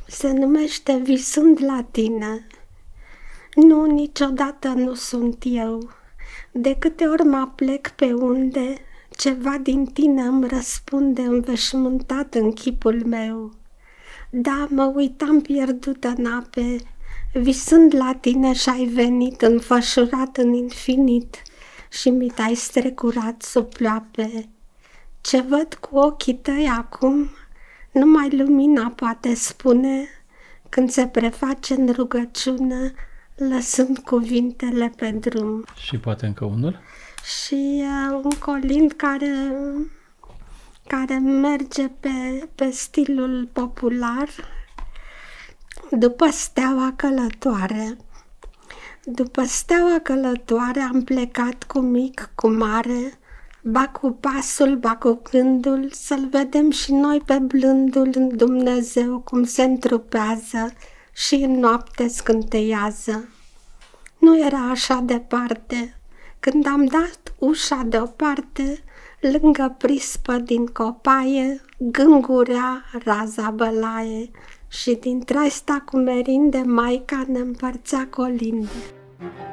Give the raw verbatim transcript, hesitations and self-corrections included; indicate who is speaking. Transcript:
Speaker 1: Se numește Visând la tine. Nu, niciodată nu sunt eu. De câte ori mă plec pe unde, ceva din tine îmi răspunde înveșmântat în chipul meu. Da, mă uitam pierdută în ape, visând la tine și-ai venit înfășurat în infinit și mi te-ai strecurat sub ploape. Ce văd cu ochii tăi acum, numai lumina poate spune, când se preface în rugăciune, lăsând cuvintele pe drum.
Speaker 2: Și poate încă unul?
Speaker 1: Și uh, un colind care, care merge pe, pe stilul popular, după steaua călătoare. După steaua călătoare am plecat cu mic, cu mare, ba cu pasul, ba cu gândul, să-L vedem și noi pe blândul în Dumnezeu cum se întrupează și în noapte scânteiază. Nu era așa departe, când am dat ușa deoparte, lângă prispă din copaie, gângurea raza bălaie și din traista cu merinde Maica ne împărțea colinde.